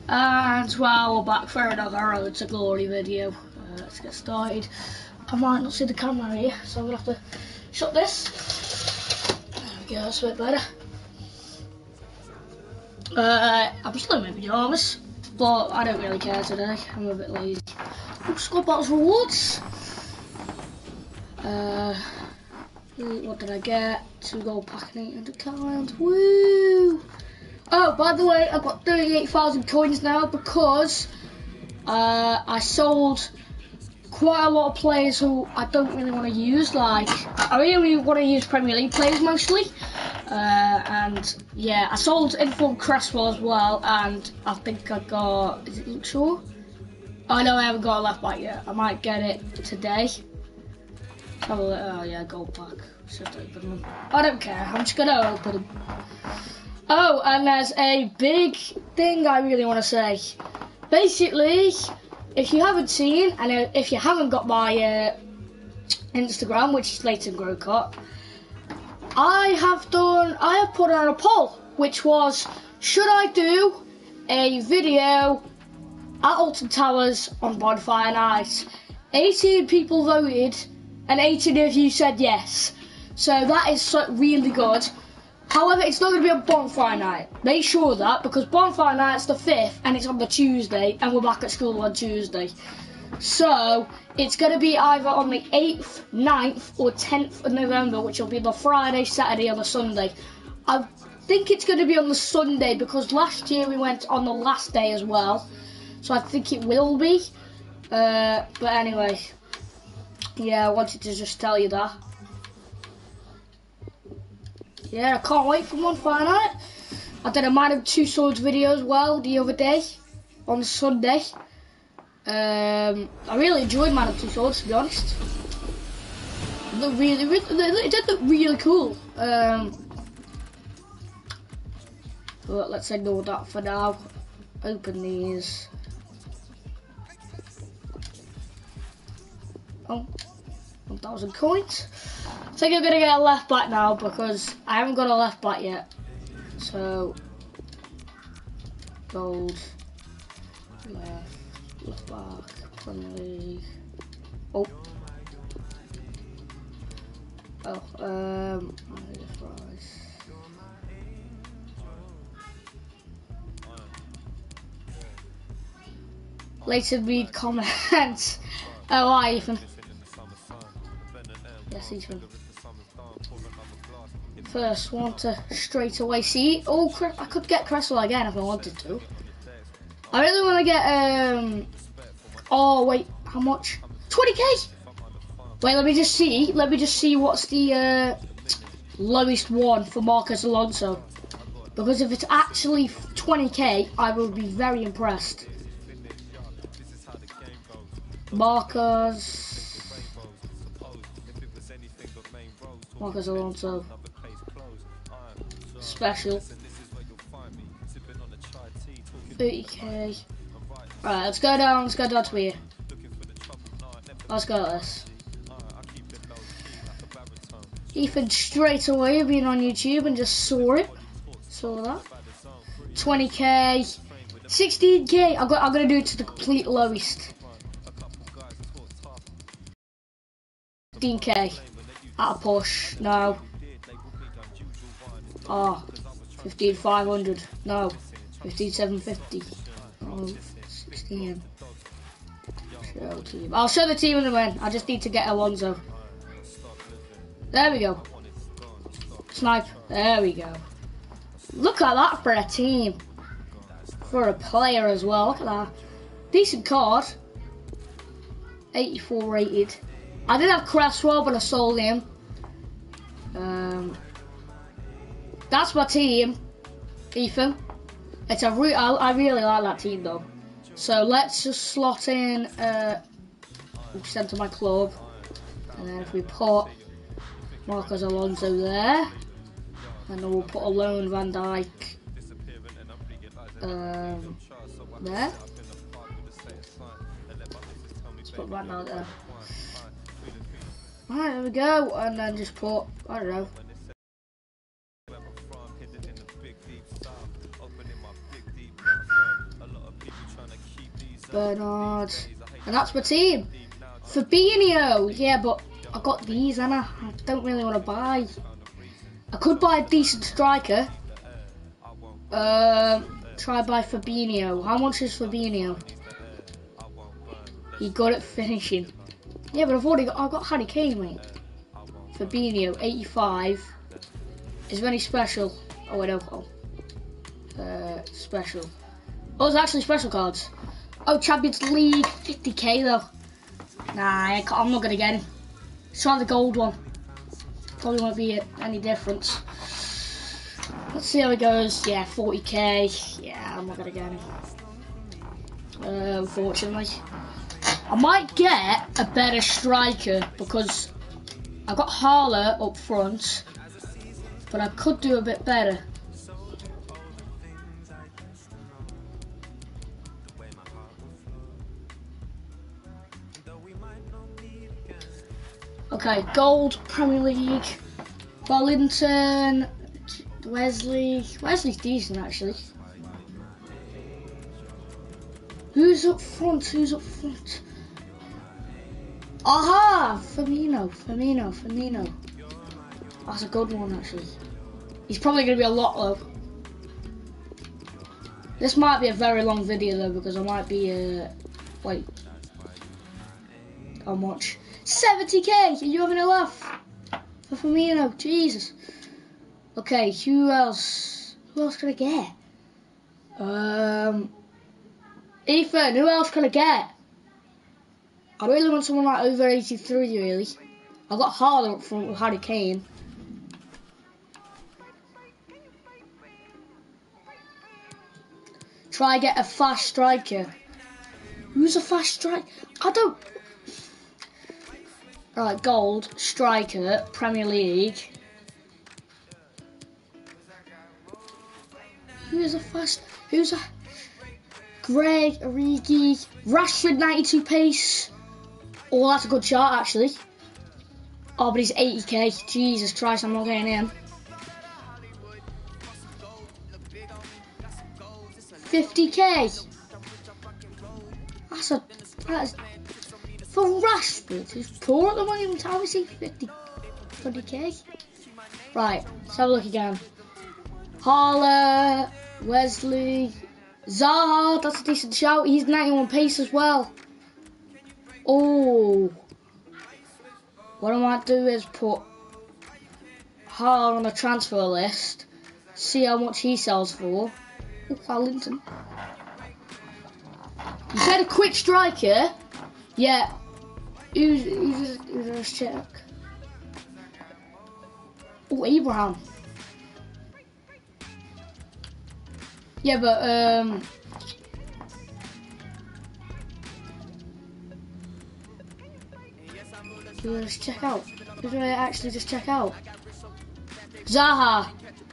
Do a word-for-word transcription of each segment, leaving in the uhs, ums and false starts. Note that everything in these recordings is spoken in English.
And well, we're back for another Road to Glory video. Uh, let's get started. I might not see the camera here, so I'm gonna have to shut this. There we go, that's a bit better. Uh, I'm still in my pyjamas, but I don't really care today. I'm a bit lazy. Ooh, squad battles rewards. Uh, what did I get? Two gold pack and eight hundred coins. Woo! Oh, by the way, I've got thirty-eight thousand coins now because uh, I sold quite a lot of players who I don't really want to use. Like, I really want to use Premier League players mostly. Uh, and yeah, I sold Informed Cresswell as well, and I think I got, is it Luke Shaw? Oh no, I haven't got a left back yet. I might get it today. Have a look. Oh yeah, gold pack. Should open them. I don't care, I'm just gonna open them. Oh, and there's a big thing I really want to say. Basically, if you haven't seen, and if you haven't got my uh, Instagram, which is Leighton Grocott, I have done, I have put on a poll, which was, should I do a video at Alton Towers on Bonfire Night? eighteen people voted, and eighteen of you said yes. So that is so really good. However, it's not going to be on Bonfire Night. Make sure of that, because Bonfire Night's the fifth, and it's on the Tuesday, and we're back at school on Tuesday. So, it's going to be either on the eighth, ninth, or tenth of November, which will be the Friday, Saturday, or the Sunday. I think it's going to be on the Sunday, because last year we went on the last day as well. So I think it will be. Uh, but anyway, yeah, I wanted to just tell you that. Yeah, I can't wait for Bonfire Night. I did a Man of Two Swords video as well the other day, on Sunday. Um, I really enjoyed Man of Two Swords, to be honest. It looked really, really, it did look really cool. Um, but let's ignore that for now. Open these. Oh, one thousand coins. I think I'm gonna get a left back now because I haven't got a left back yet. So, gold, left, left back, Premier League. Oh, oh, um, Leighton read comments. Oh, hi, Ethan. Yes, Ethan. First one to straight away see. Oh, I could get Cresswell again if I wanted to. I really want to get. Um. Oh wait, how much? twenty K. Wait, let me just see. Let me just see what's the uh, lowest one for Marcus Alonso. Because if it's actually twenty K, I will be very impressed. Marcus. Marcus Alonso. Special. thirty K. Right, let's go down, let's go down to here. Let's go at this. Ethan straight away being on YouTube and just saw it. Saw that. twenty K. sixteen K. I'm, I'm going to do it to the complete lowest. fifteen K. At a push. No. Oh. fifteen five hundred. No. fifteen seven fifty. Oh, sixteen. Show team. I'll show the team in the win. I just need to get Alonso. There we go. Snipe. There we go. Look at that for a team. For a player as well. Look at that. Decent card. eighty-four rated. I did have Cresswell, but I sold him. Um, that's my team, Ethan. It's a re I, I really like that team though. So let's just slot in uh, send to my club, and then if we put Marcus Alonso there, and then we'll put a lone Van Dijk um, there. Let's put Van Dijk there. Alright, there we go, and then just put, I don't know. Bernard. And that's my team. Fabinho. Yeah, but I got these, and I, I don't really want to buy. I could buy a decent striker. Um, try buy Fabinho. How much is Fabinho? He got it finishing. Yeah, but I've already got. I got Harry Kane, mate. Fabinho, eighty-five. Is there any special? Oh, I don't know. Uh, special. Oh, it's actually special cards. Oh, Champions League, fifty K though. Nah, I can't, I'm not gonna get him. Let's try the gold one. Probably won't be any difference. Let's see how it goes. Yeah, forty K. Yeah, I'm not gonna get him. Uh, unfortunately. I might get a better striker because I've got Harler up front, but I could do a bit better. Okay, gold, Premier League, Wellington, Wesley. Wesley's decent actually. Who's up front? Who's up front? Aha! Firmino, Firmino, Firmino. That's a good one actually. He's probably going to be a lot low. This might be a very long video though because I might be, uh, wait. How much? seventy K! Are you having a laugh? For Firmino, Jesus. Okay, who else? Who else can I get? Um, Ethan, who else can I get? I really want someone like over eighty-three, really. I've got Harder up front with Harry Kane. Try get a fast striker. Who's a fast striker? I don't... Right, gold, striker, Premier League. Who's a fast... Who's a... Greg, Origi, Rashford, ninety-two pace. Oh, that's a good shot, actually. Oh, but he's eighty K. Jesus Christ, I'm not getting him. fifty K. That's a... That's... For Rashford, who's poor at the moment, how is he fifty, twenty K? Right, let's have a look again. Harler, Wesley, Zaha, that's a decent shout. He's ninety-one pace as well. Oh, what I might do is put Harler on a transfer list, see how much he sells for. Oh, Wellington. You said a quick striker? Yeah. Who's, who's, who's a check? Oh, Abraham. Yeah, but, um... who do I just check out? Who do I actually just check out? Zaha.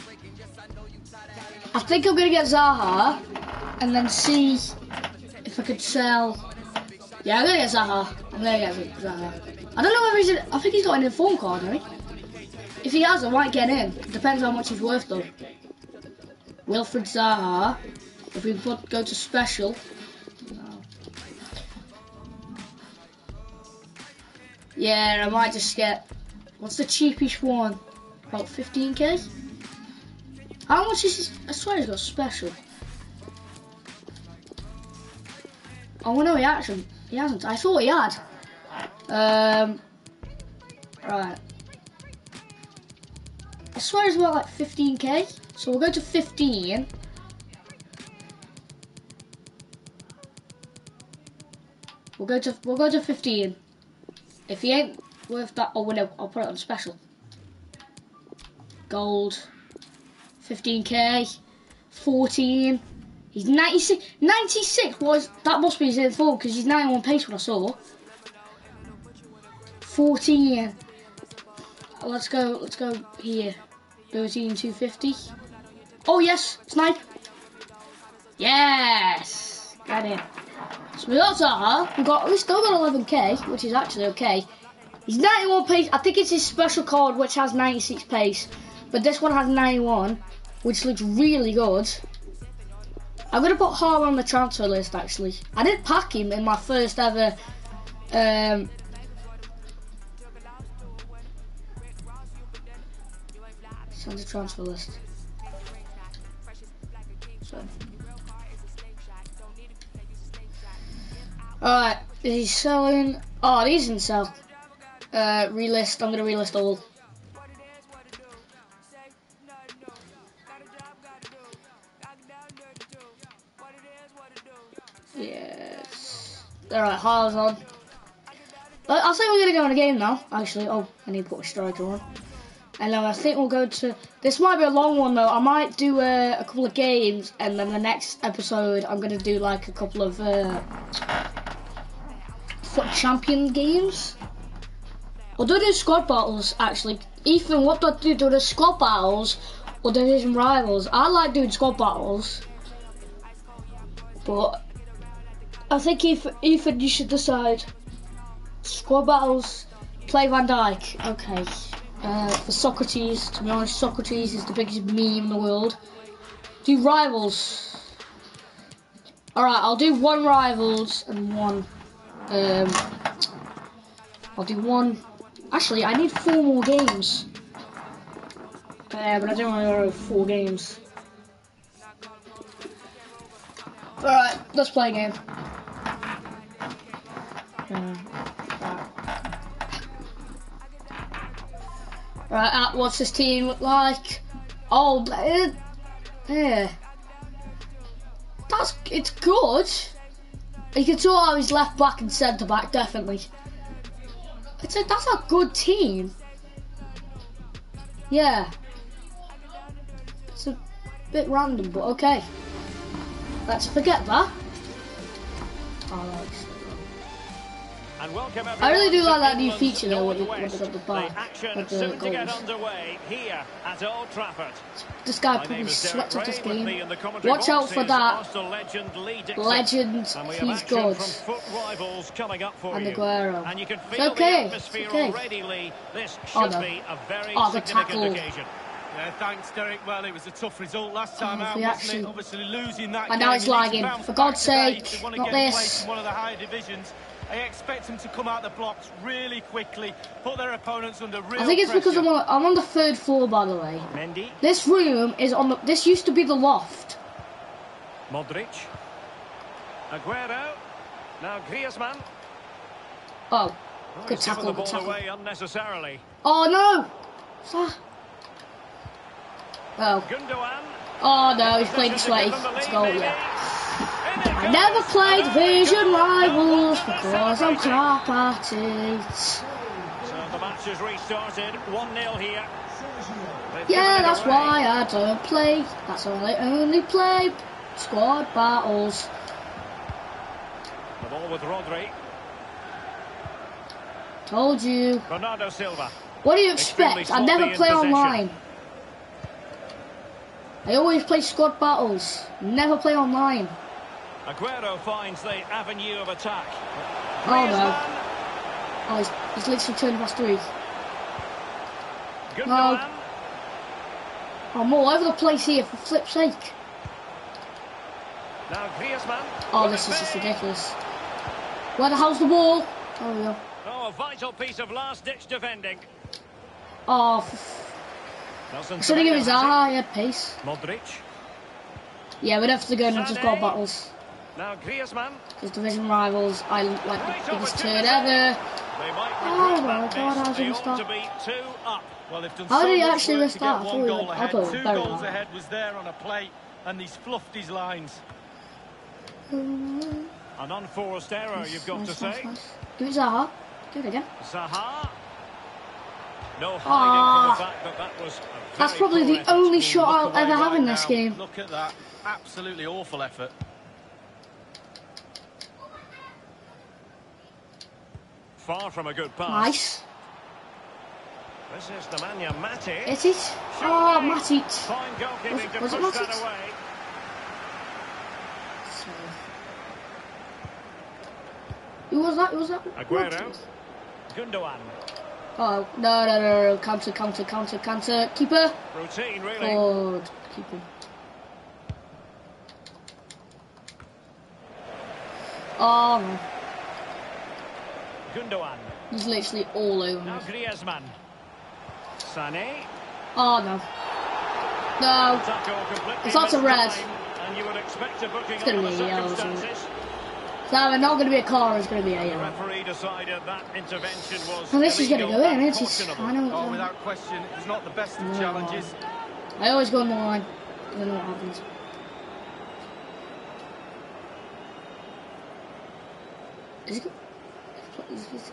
I think I'm gonna get Zaha, and then see if I could sell... Yeah, I'm gonna get Zaha. I'm gonna get Zaha. I don't know whether he's... In, I think he's got an inform card, right? If he has, I might get in. Depends how much he's worth, though. Wilfred Zaha. If we put, go to special. No. Yeah, I might just get... What's the cheapest one? About fifteen K? How much is this? I swear he's got special. Oh no, he actually... He hasn't. I thought he had. Um, right. I swear it's about like fifteen K. So we'll go to fifteen. We'll go to we'll go to fifteen. If he ain't worth that, oh no, I'll put it on special. Gold. fifteen K. fourteen. He's ninety-six. ninety-six was that must be his info because he's ninety-one pace when I saw. fourteen. Let's go. Let's go here. thirteen two fifty. Oh yes, snipe. Yes, got it. So we got Zaha. We got. We still got eleven K, which is actually okay. He's ninety-one pace. I think it's his special card which has ninety-six pace, but this one has ninety-one, which looks really good. I'm gonna put Hall on the transfer list. Actually, I didn't pack him in my first ever. Um, Send the transfer list. So. Alright, he's selling. Oh, he's in sell. Uh, relist. I'm gonna relist all. Yes. Alright, Harl's on. I'll say we're gonna go on a game now. Actually, oh, I need to put a striker on. And then I think we'll go to. This might be a long one though. I might do uh, a couple of games, and then the next episode I'm gonna do like a couple of uh, foot champion games. Or do do squad battles actually. Ethan, what do I do? Do the squad battles or division rivals? I like doing squad battles, but I think Ethan, Ethan you should decide. Squad battles. Play Van Dijk. Okay. Uh, for Socrates, to be honest, Socrates is the biggest meme in the world. Do rivals. Alright, I'll do one rivals and one. Um, I'll do one. Actually, I need four more games. Uh, but I don't want to go four games. Alright, let's play a game. Uh, Right, uh, what's this team look like? Oh, uh, yeah. That's, it's good. You can tell how he's left back and centre back, definitely. It's a, that's a good team. Yeah. It's a bit random, but okay. Let's forget that. Oh, And welcome I really do like that new feature though, when they got the bar, with the goals. Here at Old Trafford. This guy probably swept up this game. Watch out for that. Legend, he's good. And Aguero. It's okay, it's okay. Oh no. Oh, the tackle. Yeah, thanks, Derek. Well, it was a tough result last time oh, out, wasn't it? Obviously losing that and game. now it's lagging. For God's sake, not this. One of the higher divisions. I expect them to come out the blocks really quickly, put their opponents under real I think it's pressure. because I'm on, I'm on the third floor, by the way. Mendy. This room is on the. This used to be the loft. Modric. Aguero. Now Griezmann. Oh, Oh, good he's tackle, given the good ball tackle. away unnecessarily. Oh no! What's that? Oh. Gundogan. Oh no, he's playing this way. Let's go, yeah. I never played Division Rivals because I'm crap at it. So the match has restarted. one nil here. They've Yeah, that's away. why I don't play. That's why I only play squad battles. The ball with Rodri. Told you. Bernardo Silva. What do you expect? I never play online. I always play squad battles. Never play online. Aguero finds the avenue of attack. Oh no. Oh, he's, he's literally turned past three. Gundogan. No. Oh, I'm all over the place here, for flip's sake. Now Griezmann. Oh, this is just ridiculous. Where the hell's the ball? There we go. Oh, a vital piece of last-ditch defending. Oh, Nelson should have given Semedo Zaha, has he had pace. it. Modric. Yeah, we'd have to go into Sané. squad battles. Now Griezmann. Because division rivals, I like Right the biggest over to turn the ever. They might Oh regret my that God, miss. how's They he ought start? to be two up. Well, they've done How so did he much actually work miss to that? get I one thought goal he- I ahead. thought it was Two very goals high. ahead was there on a plate, and he's fluffed his lines. An unforced error, you've got Nice, to nice, say. nice. Do it, Zaha. Do it again. Zaha. No hiding Ah. from the fact that that was a very That's probably poor the effort. only Well, shot look I'll away ever have right in this now. game. Look at that. Absolutely awful effort. Far from a good pass. Nice. This is Nemanja Matic. Is it? Oh, Matic. Fine goalkeeping to Was- was it push that Matic? away. Who was that? Who was that? Aguero. Gundogan. Oh, no, no, no, no. Counter, counter, counter, counter. Keeper. Routine, really. Good. Keeper. Oh, no. Gundogan. He's literally all over me. Now Griezmann. Sané. Oh, no. No. It's not a red. And you would expect a booking It's going to under be the a yellow, isn't it? circumstances. It's either not going to be a car, it's going to be a The yellow. referee decided that intervention was Well, this is going to illegal go in, and isn't it? cautionable. I know. Oh, without question, it was not the best of No. challenges. I always go on the line. I don't know what happens. Is it good? Is it...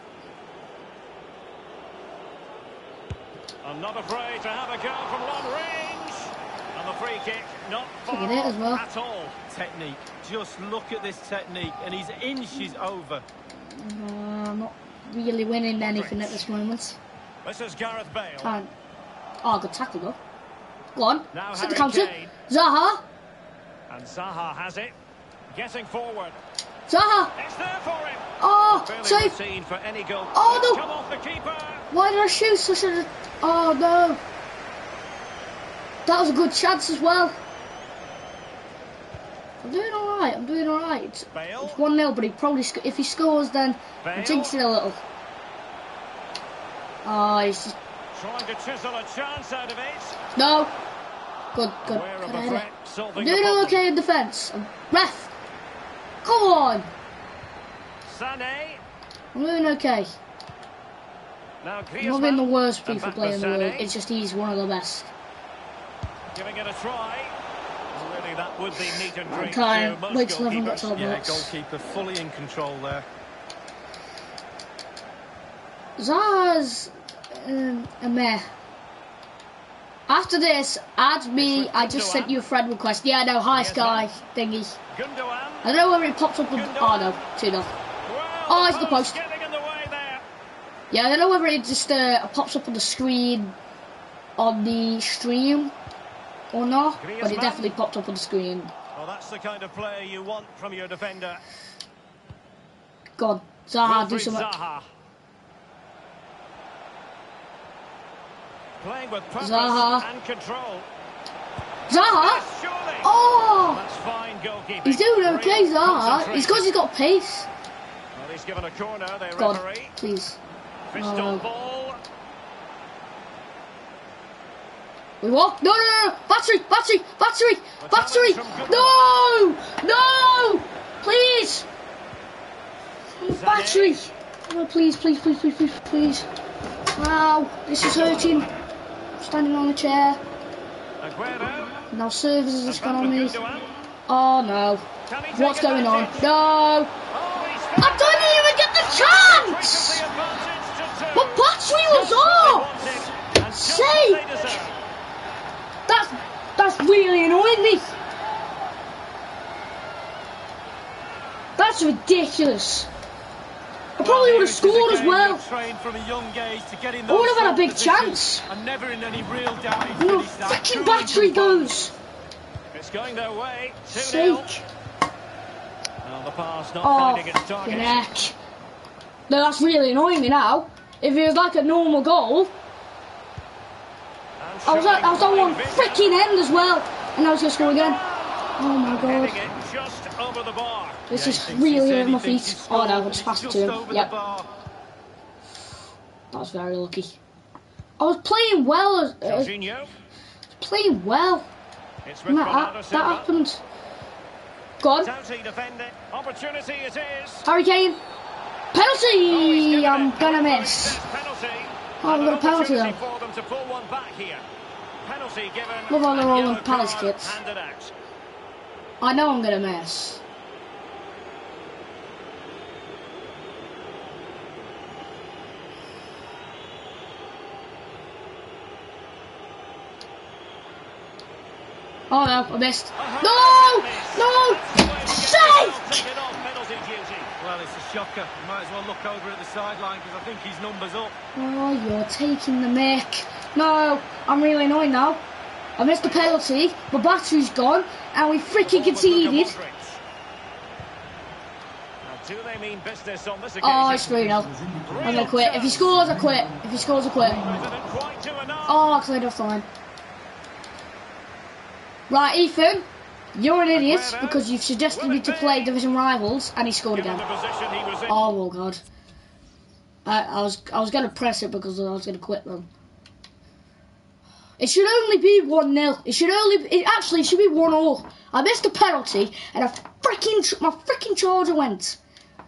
I'm not afraid to have a go from long range. And the free kick, not far Look at it as well. at all. Technique. Just look at this technique, and he's inches over. Uh, I'm not really winning anything at this moment. This is Gareth Bale. Can't. Oh, good tackle though. Go on. Now Set the Harry counter. Kane. Zaha. And Zaha has it. Getting forward. Zaha. It's there for him. Oh, Fairly save. routine for any goal. Oh, It's no. come off the keeper. Why did I shoot such a... Oh, no. That was a good chance as well. I'm doing alright, I'm doing alright. It's, Bale. it's one nil, but he probably... Sc if he scores, then I'm Bale. jinxing a little. Oh, he's just... Trying to chisel a chance out of it. No. Good, good. Aware of good the header. threat, I'm solving the doing problem. okay in defence. I'm- Ref. Come on. Sané. I'm doing okay. Now I'm not being the Griezmann. worst And FIFA back player to in the world. Sané. It's just he's one of the best. Giving it a try. Really, that would be meat and drink Okay, to most wait till everyone goalkeepers. gets on the Yeah, box. goalkeeper fully in control there. Zaha's um, a meh. After this, add me. I just sent you a friend request. Yeah, no, hi Sky thingy. Gundogan. I don't know whether it pops up on. Oh no, two nil. Well, Oh, it's the post. Getting in the way there. Yeah, I don't know whether it just uh, pops up on the screen on the stream or not, but it Griezmann. definitely popped up on the screen. Well, that's the kind of play you want from your defender. Go on, Zaha, do Wilfried something. Zaha. Playing with purpose Zaha. and control. Zaha. Yes, surely. Oh, That's fine goalkeeping. he's doing okay, Real Zaha. It's because he's got pace. Well, he's given a corner, the Go on, referee. please. Fist Oh. on ball. We what? No, no, no, no! Battery, battery, battery, battery! No! No! Please! Battery! Oh, please, please, please, please, please, please. Wow, this is hurting. I'm standing on a chair. Aguero. Now services has And gone back on with me. Gundogan. Oh no. Can he take What's going on? advantage? No! Oh, he's I didn't even get the chance! the advantage to two. My battery was Just what they off! wanted, and just Sake! what they deserve. That's, that's really annoying me. That's ridiculous. I probably would have scored as well. Trained from a young age to get in I those would have had a big positions chance. and never in any real damage. No, Finished that freaking cool and battery composed. goes. It's going their way. two nil. Sake. Well, the pass not Oh, finding its fucking target. heck. No, that's really annoying me now. If it was like a normal goal, And I was at, I was on showing one fine freaking end as well, and I was going to score again. Oh my god. Heading it just over the bar. This Yeah, is he thinks really he said hurting he my thinks feet. he Oh no, scored, I just and passed it's it to just him. over the Yep. bar. That was very lucky. I was playing well. As, uh, Jorginho. playing well. It's And with that, Bernardo that, Silva. that happened. Go on. Doughty defending. Opportunity it is. Harry Kane. Oh, he's Penalty! given I'm it. gonna Referee miss. says penalty. Oh, And we've got a an penalty opportunity though. for them to pull one back here. Penalty given. Love how they're and all yellow in Palace card kits. handed out. I know I'm gonna miss. Oh no, I missed. No! No! Sake! Well, it's a shocker. You might as well look over at the sideline because I think his number's up. Oh, you're taking the mick. No, I'm really annoyed now. I missed the penalty, my battery's gone, and we freaking conceded. Do they mean business on this occasion? Oh, it's three nil. I'm gonna quit. If he scores, I quit. If he scores, I quit. Didn't quite do enough. Oh, I cleared off fine. Right, Ethan, You're an idiot because you've suggested me to play division rivals, and he scored again. Oh my god! I, I was I was gonna press it because I was gonna quit them. It should only be one nil. It should only it actually it should be one all. I missed a penalty, and a freaking my freaking charger went.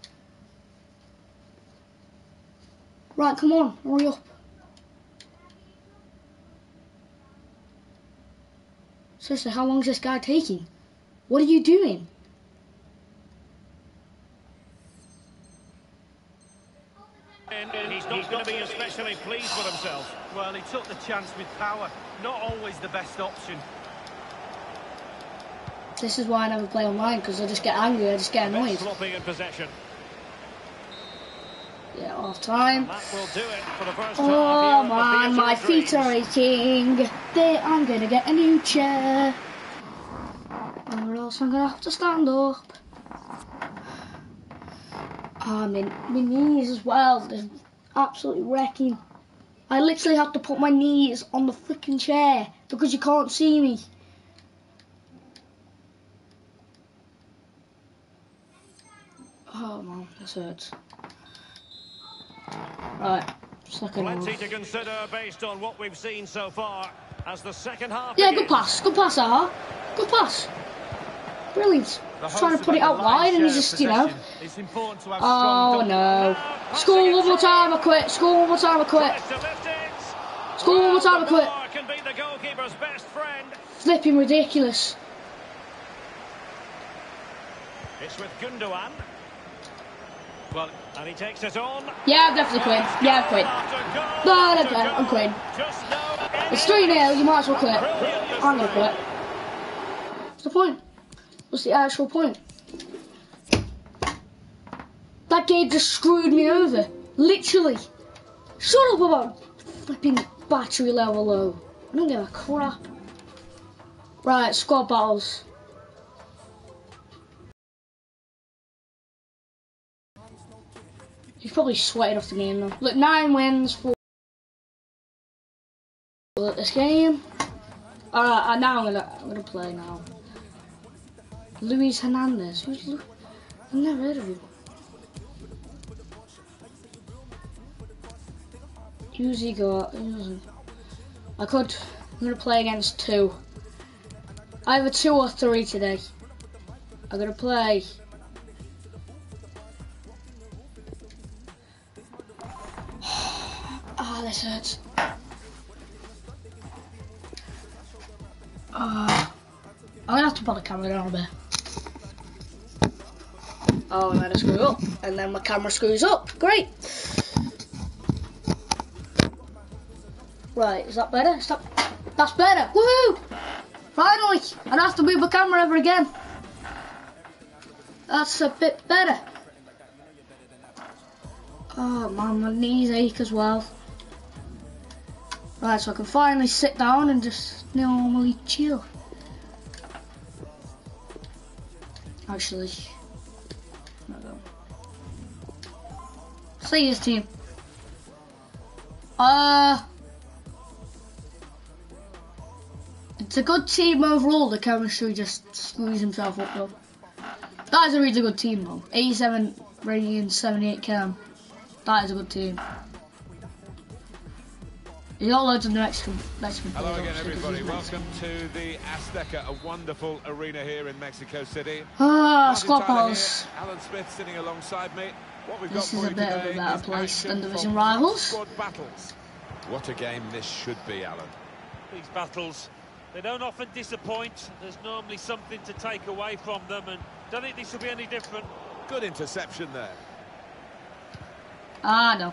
Right, come on, hurry up. Seriously, how long is this guy taking? What are you doing? And he's not going to be especially pleased with himself. Well, he took the chance with power. Not always the best option. This is why I never play online, because I just get angry, I just get annoyed. Sloppy in possession. Yeah, half time. That will do it for the first Oh half man, my feet are aching. They, I'm going to get a new chair. Or else I'm going to have to stand up. Ah, oh, my, my knees as well. They're absolutely wrecking. I literally have to put my knees on the freaking chair because you can't see me. Oh man, this hurts. Right, second half. Plenty to consider based on what we've seen so far as the second half. Yeah, begins. good pass, good pass, Aha. Good pass. Brilliant. Just trying to put it out wide and he's just, you know. It's important to have Oh strong no. Score one more time, I quit. Score one more time, I quit. Score one more time, I quit. Can be the goalkeeper's best friend. Flipping ridiculous. It's with Gundogan. Well, and he takes it on. Yeah, I'm definitely quitting. Yeah, I'm quitting. No, I don't care. I'm quitting. It's three nil, you might as well quit. I'm going to quit. What's the point? What's the actual point? That game just screwed me over. Literally. Shut up about flipping battery level low. I don't give a crap. Right, squad battles. He's probably sweated off the game though. Look, nine wins for this game. Alright, now I'm gonna I'm gonna play now. Luis Hernandez. Who's Lu I've never heard of him. Who's he got? I could I'm gonna play against two. Either two or three today. I'm gonna play Ah, oh, this hurts. Uh, I'm gonna have to put the camera down a bit. Oh, and then I screw up. And then my camera screws up. Great. Right, is that better? Is that... That's better. Woohoo! Finally! I don't have to move my camera ever again. That's a bit better. Oh man, my knees ache as well. Right, so I can finally sit down and just normally chill. Actually, no, no. See this team. Uh, it's a good team overall. The chemistry just screws himself up though. That is a really good team though. eighty-seven rating, seventy-eight chem. That is a good team. You got loads of Mexican, Mexican Hello again, everybody. Welcome to the Azteca, a wonderful arena here in Mexico City. Ah, squad battles. Alan Smith sitting alongside me. What we've this got is for a you bit today of a better is place than action division from rivals. Squad battles. What a game this should be, Alan. These battles, they don't often disappoint. There's normally something to take away from them, and don't think this will be any different. Good interception there. Ah, no.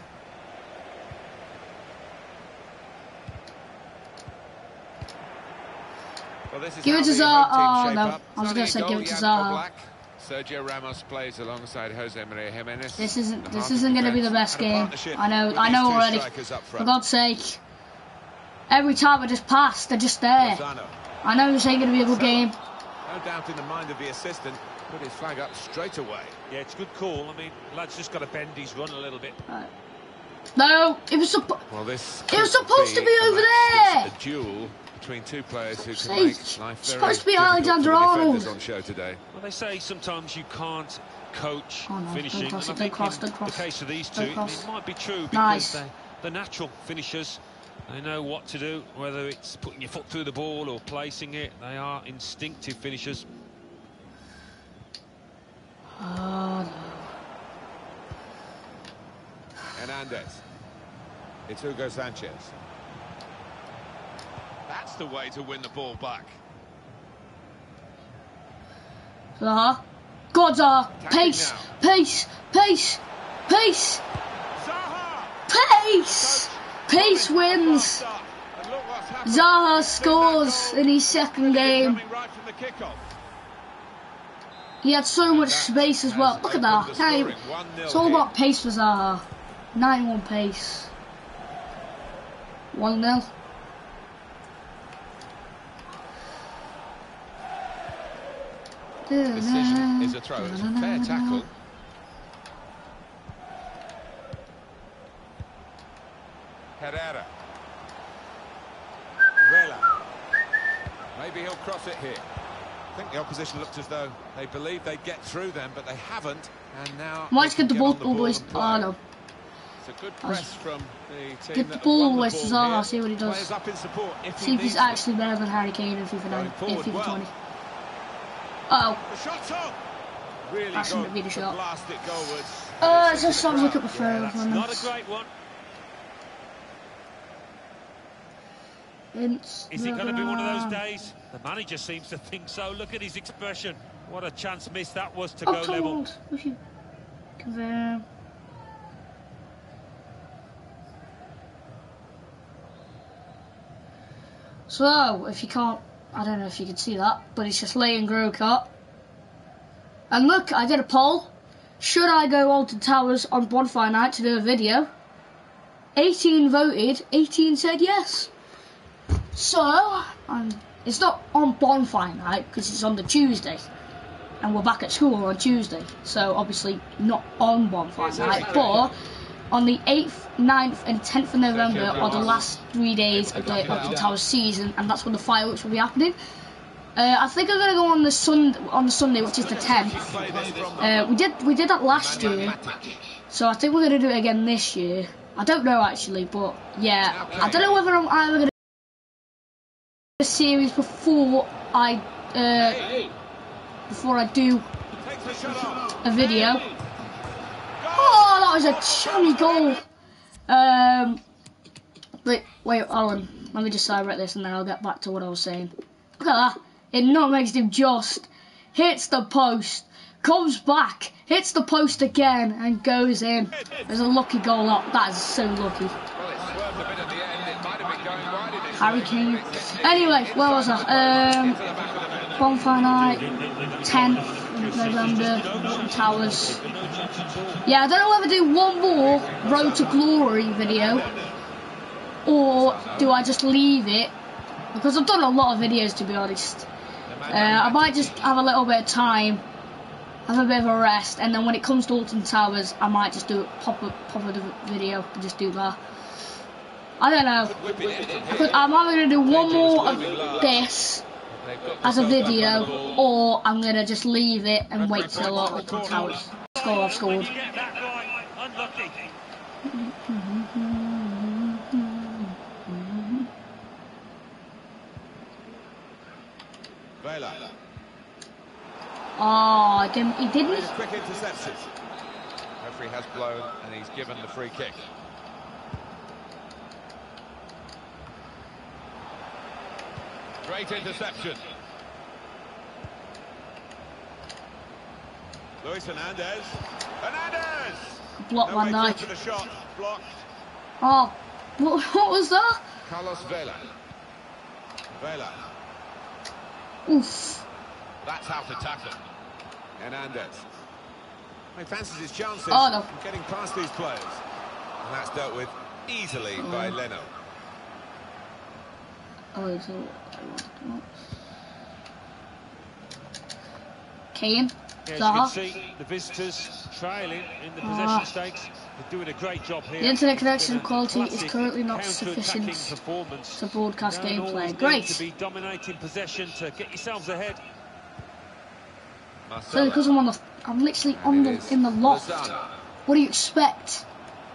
Well, this is give how it to the Zaha. home Oh, team no. shape up. I was going to say Sonny give it to Goal, Zaha. Jan Sergio Ramos plays alongside Jose Maria Jimenez. This isn't. The This heart isn't of going to be the defence best and a game. partnership I know. with I these know two already. strikers up For front. God's sake. Every time I just pass, they're just there. Lozano. I know this ain't going to be a good game. No doubt in the mind of the assistant. Put his flag up straight away. Yeah, it's a good call. I mean, lad's just got to bend his run a little bit. Right. No, it was supposed. Well, this It was supposed to be a over match there. that's a duel between two players who can See, make it's life very supposed to be difficult Alexander for the Arnold. defenders on show today. Well, they say sometimes you can't coach Oh, no, finishing. don't cross And it, I don't think cross, in don't cross. the case of these Don't two, cross. it might be true because Nice. they, the natural finishers, they know what to do, whether it's putting your foot through the ball or placing it. They are instinctive finishers. Oh, no. Hernandez. It's Hugo Sanchez. That's the way to win the ball back. Zaha. God, Zaha. Pace, pace, pace, pace, pace. Pace wins. Zaha scores in his second game. He had so much space as well. Look at that. Can't even- It's all about pace for Zaha. ninety-one pace. one nil. Decision is a throw. It's a fair tackle. Herrera. Vela. Maybe he'll cross it here. I think the opposition looked as though they believed they'd get through them, but they haven't. And now Might just they get the can ball on the always. and play. Oh no. It's a good press from the team Get the that ball won the always to ball Zaha, here. see what he does. Players up in support if See he if he's needs them. actually better than Harry Kane in FIFA nine, Going in forward FIFA well. twenty. Uh The shot's on. Really That shouldn't good be the to shot. blast it goalwards. oh. Uh, It's it's just into some the look at the crowd. throw. Yeah, that's not a great one. Vince, Is it going to be one of those days? The manager seems to think so. Look at his expression. What a chance missed that was to I'm go level. told if you confirm. So, if you can't, I don't know if you can see that, but it's just laying Groey cut. And look, I did a poll. Should I go Alton Towers on bonfire night to do a video? eighteen voted, eighteen said yes. So, um, it's not on bonfire night because it's on the Tuesday. And we're back at school on Tuesday. So, obviously, not on bonfire night, but on the eighth, ninth and tenth of November are the last three days of the Alton Towers season, and that's when the fireworks will be happening. Uh, I think I'm gonna go on the sun on the Sunday, which is the tenth. Uh, we did we did that last year, so I think we're gonna do it again this year. I don't know actually, but yeah, I don't know whether I'm either gonna do a series before I uh, before I do a video. Oh, that was a chummy goal. Um, wait, wait, Alan, let me just celebrate this and then I'll get back to what I was saying. Look at that. It nutmegs him just, hits the post, comes back, hits the post again and goes in. There's a lucky goal up. That is so lucky. Harry Kane. Anyway, where was I? Um, bonfire night, tenth of November, Alton Towers. Yeah, I don't know whether to do one more Road to Glory video or do I just leave it, because I've done a lot of videos to be honest. Uh, I might just have a little bit of time, have a bit of a rest, and then when it comes to Alton Towers, I might just do it, pop up, pop up the video and just do that. I don't know. I'm either going to do one more of this as a video, or I'm going to just leave it and wait till Alton Towers. Score, I've scored. Vela. Oh, I didn't, he didn't. Quick interception. Referee has blown and he's given the free kick. Great interception. Luis Hernandez. Hernandez! Blocked No Van way Dijk. for the shot. Blocked. Oh, what, what was that? Carlos Vela. Vela. Oof. That's how to tackle. Hernandez. He fancies his chances Oh, no. of getting past these players. And that's dealt with easily Oh. by Leno. Oh, it's all. Kane. Yeah, as Zaha. you can see, the visitors trailing in the possession Ah. stakes. They're doing a great job here. The internet It's been connection a quality is classic currently not counter-attacking sufficient performance. to broadcast You don't gameplay. always need Great. to be dominating possession to get yourselves ahead. So because I'm on the, I'm literally on the in the loft. Lozano. What do you expect?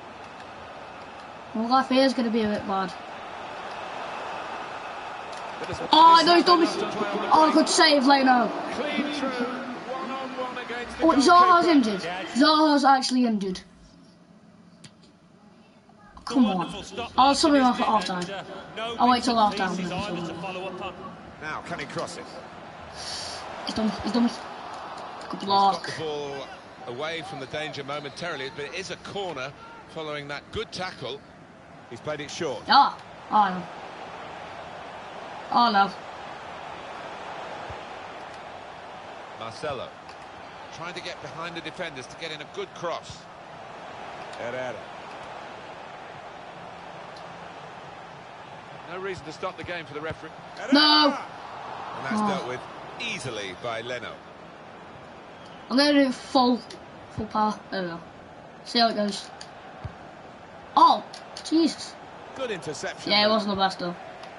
My life here is going to be a bit bad. Oh, no, he's done me. Oh, good save, Leno. Clean through, one on one against the Oh, Zaha's goalkeeper. injured. Zaha's actually injured. Come on. I'll sub him off at half time. I'll wait till half time. Now, can he cross it? He's done me. He's done me. Good He's block. got the ball away from the danger momentarily, but it is a corner following that good tackle. He's played it short. Ah. Oh, no. Oh, no. Marcelo trying to get behind the defenders to get in a good cross. Herrera. No reason to stop the game for the referee. No. And that's Oh. dealt with easily by Leno. I'm going to do full, full power. There we go. See how it goes. Oh, Jesus. Good interception. Yeah, it wasn't the best though.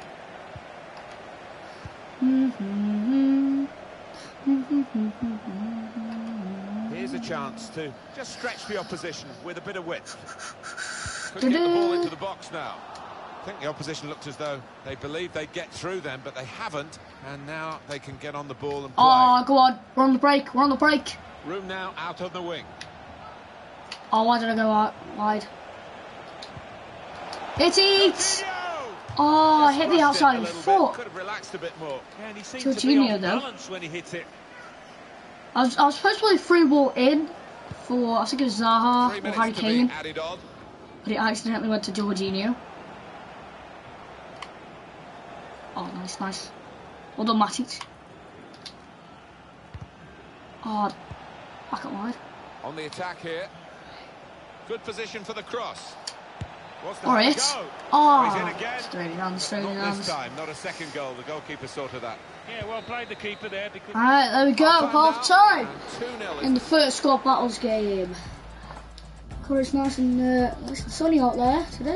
Here's a chance to just stretch the opposition with a bit of width. Could get the ball into the box now. I think the opposition looked as though they believed they'd get through them, but they haven't, and now they can get on the ball and play. Oh, go on. We're on the break. We're on the break. Room now out on the wing. Oh, why did I go out wide? It eats! Oh, I hit the outside of the foot. Could have relaxed a bit more. Yeah, and he seemed Jorginho, to be on though. balance when he hit it. I was, I was supposed to play free ball in for, I think it was Zaha Three or minutes Harry to be Kane, added on. but it accidentally went to Jorginho. Oh, nice, nice. Well done, Matic. Oh, back up wide. On the attack here. Good position for the cross. What's the Or have a it. go? He's in Oh, again. straight hands, straight Not hands. this time, not a second goal. The goalkeeper sorted that. Yeah, well played the keeper there because. Alright, there we go, half time. two nil. In the first squad battles game. God, it's nice and, uh, nice and sunny out there today.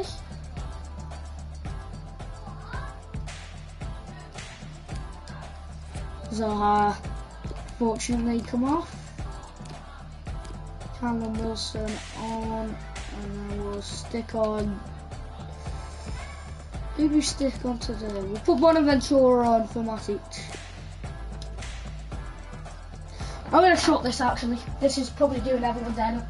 Zaha, fortunately, come off. Callum Wilson on, and then we'll stick on. Who do we stick on today? We'll put Bonaventura on for Matic. I'm going to short this actually. This is probably doing everyone down.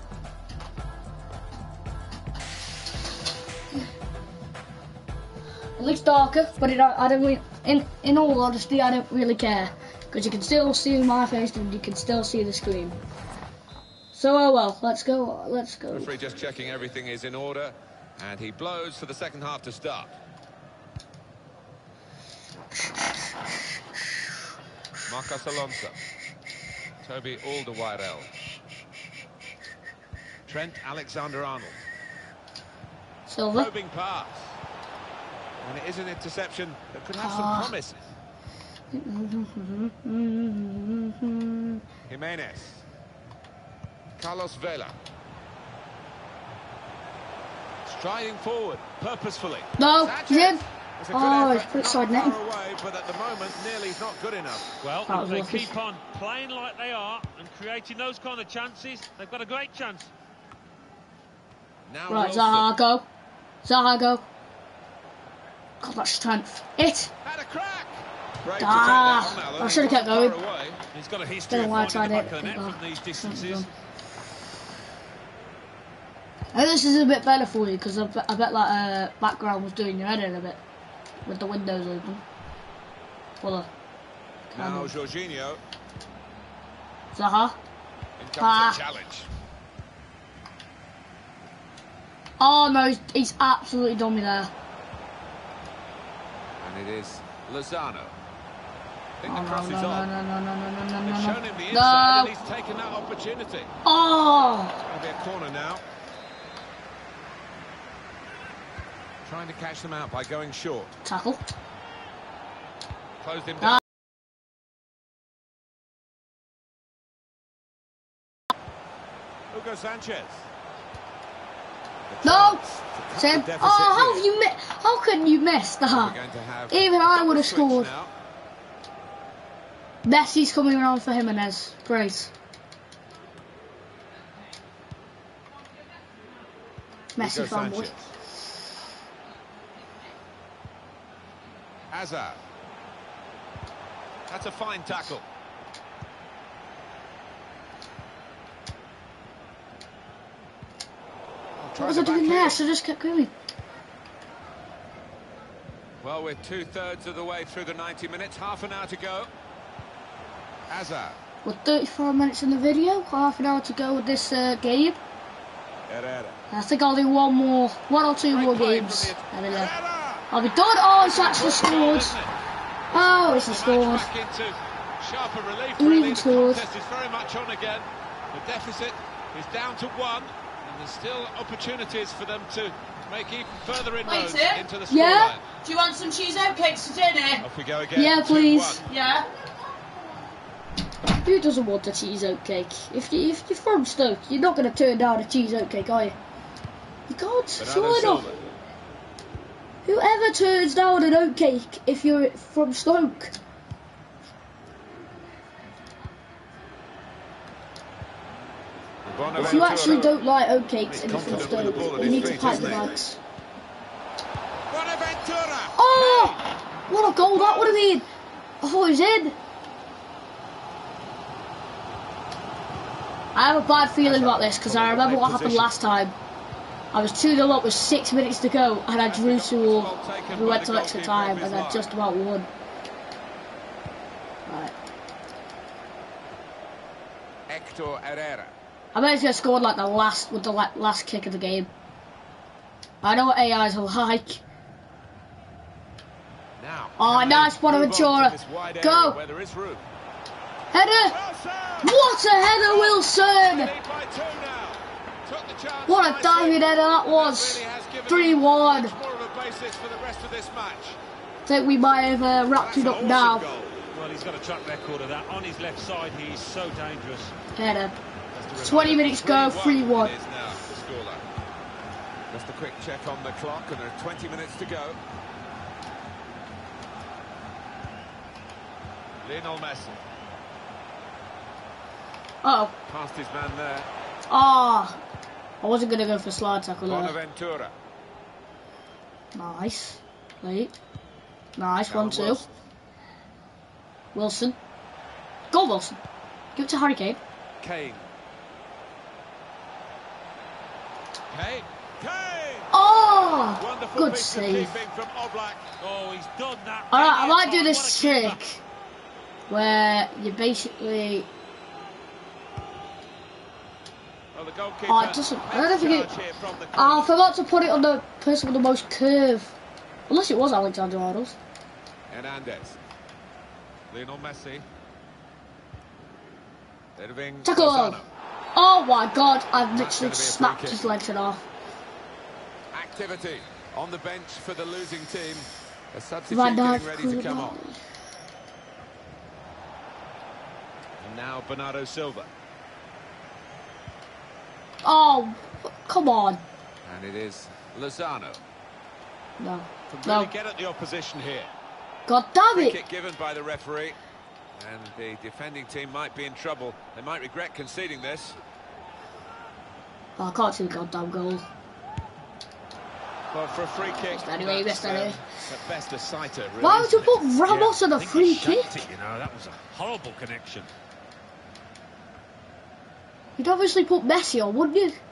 It looks darker, but it, I don't really, in, in all honesty, I don't really care. Because you can still see my face and you can still see the screen. So, oh well, let's go, let's go. Referee just checking everything is in order. And he blows for the second half to start. Marcos Alonso. Toby Alderweireld. Trent Alexander-Arnold. Silver. Probing pass. And it is an interception that could have Ah. some promise. Jimenez. Carlos Vela. Striding forward, purposefully. No, Sanchez. he's in. It's a good Oh, effort, he's put it not side far netting. away, but at the moment, nearly is not good enough. Well, That if was they lucky. keep on playing like they are and creating those kind of chances, they've got a great chance. Now Right, Wilson Zaha, go. Zaha, go. God, that's strength. It. had a crack. Brave to Ah, take that on now, I should have kept though. He going. wasn't far away. He's got a history Don't of know why I finding the tried back it. of the net Oh, from these shouldn't have distances. done. And this is a bit better for you because I, bet- I bet that uh, background was doing your head in a bit with the windows open. Well, uh, kind Now of. Jorginho. Zaha. In comes Ah. the challenge. Oh no, he's, he's absolutely done me there. And it is Lozano. I think Oh, the cross no, is no, on. no, no, no, no, no, no, They've no, shown him the no. inside and No. he's taken that opportunity. Oh. It's going to be a corner now. Trying to catch them out by going short. Tackle. Closed him Ah. down. Hugo Sanchez. No! Sam. Oh, how have you mi How can you miss that? Even I would have scored. Now. Messi's coming around for Jimenez. Great. Messi fanboy. Hazard. That's a fine tackle. What was I doing there? So I just kept going. Well, we're two-thirds of the way through the ninety minutes. Half an hour to go. Hazard. We're thirty-four minutes in the video. Half an hour to go with this uh, game. Herrera. I think I'll do one more, one or two more games. And then uh, I'll be done. Oh, it's actually scored. Oh, it's scored. Sharper relief, Who really. even The scored? contest is very much on again. The deficit is down to one, and there's still opportunities for them to make even further inroads Wait, into the scoreline. Yeah? Do you want some cheese oatcakes for dinner? Off we go again. Yeah, please. two one. Yeah. Who doesn't want a cheese oatcake? If, you, if you're from Stoke, you're not going to turn down a cheese oatcake, are you? You can't. Bernardo Sure enough. Silva. Whoever turns down an oatcake if you're from Stoke? If you actually don't like oatcakes and you're from Stoke, you need to pack the bags. Oh! What a goal that would have been! I thought it was in. I have a bad feeling about this because I remember what happened last time. I was two nil up with six minutes to go and I drew to we went to extra time and I just about won. Right. Hector Herrera. I might as well scored like the last with the la last kick of the game. I know what A Is are like. Now, Oh, nice Bonaventura. Go. Header. What a header, Wilson. What a diving header that was. three one. I think we might have uh, wrapped it up now. Well, he's got a track record of that. On his left side, he's so dangerous. Header. twenty minutes go, three one. Just a quick check on the clock, and there are twenty minutes to go. Lionel Messi. Uh oh. Past his man there. Ah. I wasn't going to go for slide tackle there. Bonaventura. Nice. Wait. Nice, one, two. Wilson. Go, Wilson. Give it to Harry Kane. Kane. Kane. Kane. Oh! Wonderful Good piece of save. keeping from Oblak. Oh, he's done that. Alright, I might do What this a keeper. trick where you basically. Well, the goalkeeper Oh, it doesn't. I don't know if you makes can. charge here from the Oh, I corner. forgot to put it on the person with the most curve. Unless it was Alexander Arnold. Hernandez. Lionel Messi. Irving Tackle! Lozano. Oh my god, I've That's literally gonna be a free snapped kick. his legs off. Activity on the bench for the losing team. A substitute Van Dijk, getting ready to come on. And now Bernardo Silva. Oh, come on. And it is Lozano. No. Can No. really get at the opposition here. God damn Free it. kick given by the referee. And the defending team might be in trouble. They might regret conceding this. Oh, I can't see the goddamn goal. Well, for a free kick, Missed anyway, that's, missed anyway. uh, at best a sighter, really. Why would you isn't put it? Ramos on a I think free he shanked kick? it, you know, that was a horrible connection. You'd obviously put Messi on, wouldn't you?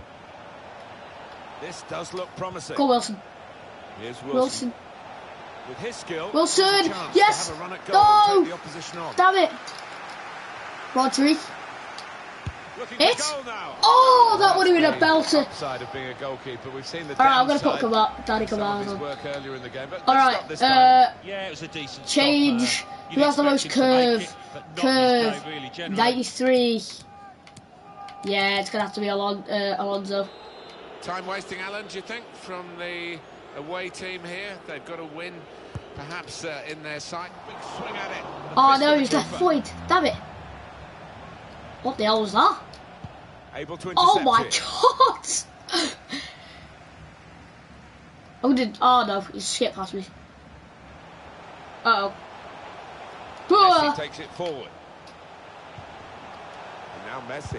This does look promising. Go Wilson. Here's Wilson. Wilson. With his skill, Wilson, there's a chance yes! to have a run at goal and No! take the opposition on. Damn it. Rodri. Looking Hit. for goal now. Oh, that would have been a The belter. upside of being a goalkeeper. We've seen the Alright, I'm going to put downside Kamara, Danny some of Kamara his on. work earlier in the game, but good Alright, stop this time. uh, Yeah, it was a decent change. stop. Uh, Who you'd has the most expect him to make curve? it, but not Curve. this day, really, generally. ninety-three. Yeah, it's going to have to be Alon uh, Alonso. Time wasting, Alan, do you think, from the away team here? They've got to win, perhaps uh, in their sight. Big swing at it. The Oh fist no, of he's the left keeper. footed. Damn it. What the hell was that? Able to intercept Oh my it. god! Oh, did oh no, he skipped past me. Uh oh. Messi takes it forward. And now Messi.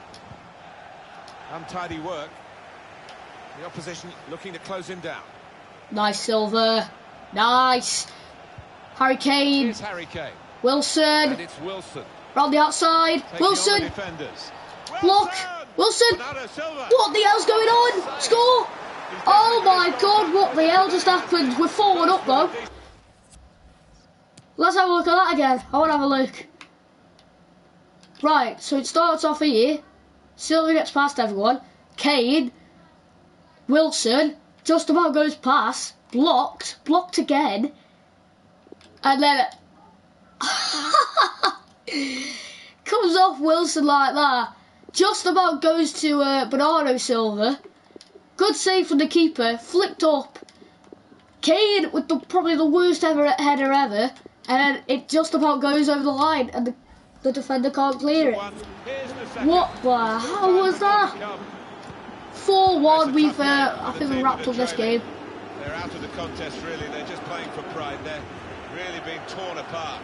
Untidy work. The opposition looking to close him down. Nice, Silver. Nice. Harry Kane. Here's Harry Kane. Wilson. And it's Wilson. Round the outside. Taking Wilson. on the defenders. Block. Wilson. Bernardo Silva. What the hell's going on? Score. Oh my god, what the hell just happened? We're four one up though. Let's have a look at that again. I want to have a look. Right, so it starts off here. Silva gets past everyone. Kane. Wilson. Just about goes past. Blocked. Blocked again. And then comes off Wilson like that. Just about goes to uh, Bernardo Silva. Good save from the keeper. Flicked up. Kane with the probably the worst ever header ever. And then it just about goes over the line and the, the defender can't clear it. What the hell was that? four one, we've, uh, I think we wrapped up this game. They're out of the contest really, they're just playing for pride. They're really being torn apart.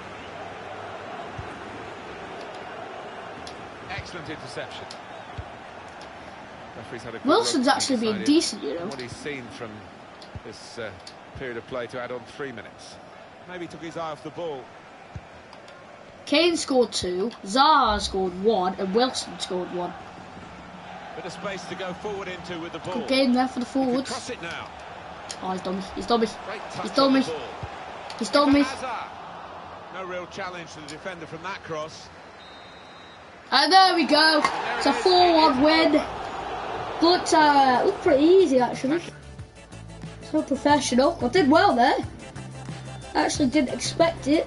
Excellent interception. Referee's had a good Wilson's look actually been inside decent, you know. what he's seen from this uh, period of play to add on three minutes. Maybe took his eye off the ball. Kane scored two, Zaha scored one, and Wilson scored one. Bit of space to go forward into with the ball. Good game there for the He can forwards. cross it now. Oh, he's done me. He's done me. Great touch He's done on me. the ball. He's done me. Hazard. No real challenge to the defender from that cross. And there we go. It's a four one win. But uh, it looked pretty easy actually. So professional. I did well there. Actually didn't expect it.